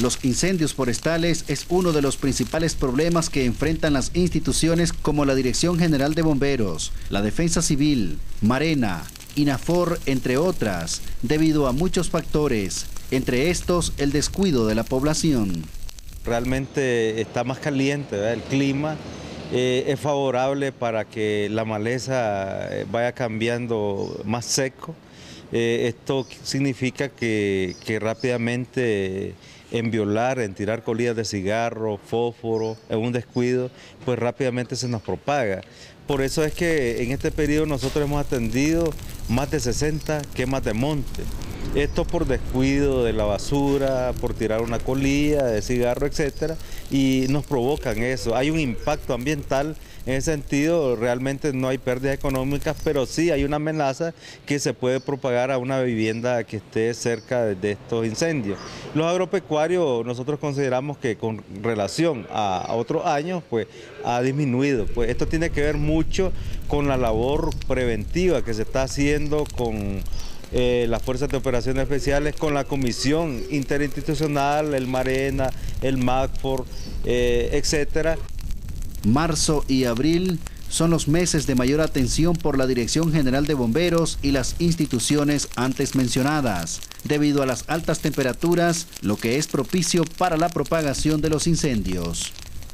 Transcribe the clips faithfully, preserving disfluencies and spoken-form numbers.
Los incendios forestales es uno de los principales problemas que enfrentan las instituciones como la Dirección General de Bomberos, la Defensa Civil, Marena, INAFOR, entre otras, debido a muchos factores, entre estos el descuido de la población. Realmente está más caliente, ¿verdad? El clima eh, es favorable para que la maleza vaya cambiando más seco. Eh, esto significa que, que rápidamente en violar, en tirar colillas de cigarro, fósforo, en un descuido, pues rápidamente se nos propaga. Por eso es que en este periodo nosotros hemos atendido más de sesenta quemas de monte. Esto por descuido de la basura, por tirar una colilla de cigarro, etcétera, y nos provocan eso. Hay un impacto ambiental, en ese sentido realmente no hay pérdidas económicas, pero sí hay una amenaza que se puede propagar a una vivienda que esté cerca de estos incendios. Los agropecuarios nosotros consideramos que con relación a, a otros años pues ha disminuido. Pues esto tiene que ver mucho con la labor preventiva que se está haciendo con Eh, las Fuerzas de Operaciones Especiales, con la Comisión Interinstitucional, el Marena, el MACFOR, eh, etcétera. Marzo y abril son los meses de mayor atención por la Dirección General de Bomberos y las instituciones antes mencionadas, debido a las altas temperaturas, lo que es propicio para la propagación de los incendios.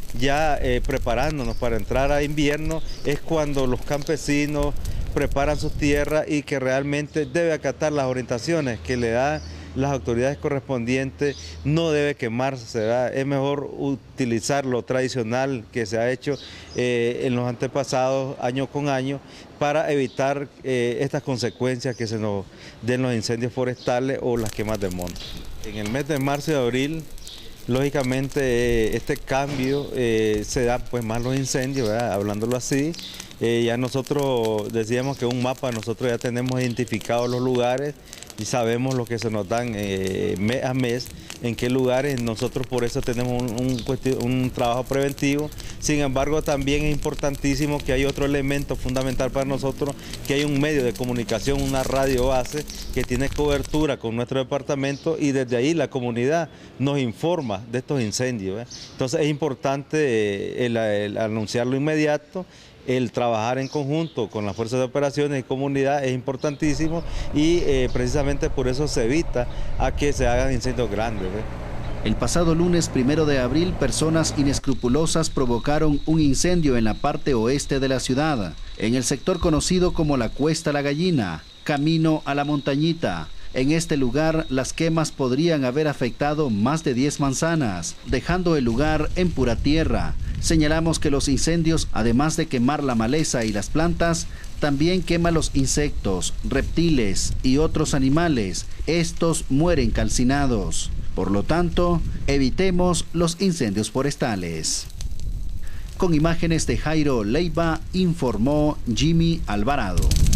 Ya eh, preparándonos para entrar a invierno es cuando los campesinos preparan sus tierras y que realmente debe acatar las orientaciones que le dan las autoridades correspondientes, no debe quemarse, ¿verdad? Es mejor utilizar lo tradicional que se ha hecho eh, en los antepasados, año con año, para evitar eh, estas consecuencias que se nos den los incendios forestales o las quemas de monte. En el mes de marzo y abril, lógicamente eh, este cambio eh, se da pues más los incendios, ¿verdad? Hablándolo así. Eh, ya nosotros decíamos que un mapa, nosotros ya tenemos identificados los lugares y sabemos lo que se nos dan eh, mes a mes, en qué lugares. Nosotros por eso tenemos un, un, un trabajo preventivo. Sin embargo, también es importantísimo que hay otro elemento fundamental para nosotros, que hay un medio de comunicación, una radio base que tiene cobertura con nuestro departamento y desde ahí la comunidad nos informa de estos incendios, ¿eh? Entonces es importante eh, el, el anunciarlo inmediato. El trabajar en conjunto con las fuerzas de operaciones y comunidad es importantísimo y eh, precisamente por eso se evita a que se hagan incendios grandes, ¿eh? El pasado lunes primero de abril, personas inescrupulosas provocaron un incendio en la parte oeste de la ciudad, en el sector conocido como la Cuesta La Gallina, camino a la Montañita. En este lugar, las quemas podrían haber afectado más de diez manzanas, dejando el lugar en pura tierra. Señalamos que los incendios, además de quemar la maleza y las plantas, también queman los insectos, reptiles y otros animales. Estos mueren calcinados. Por lo tanto, evitemos los incendios forestales. Con imágenes de Jairo Leiva, informó Jimmy Alvarado.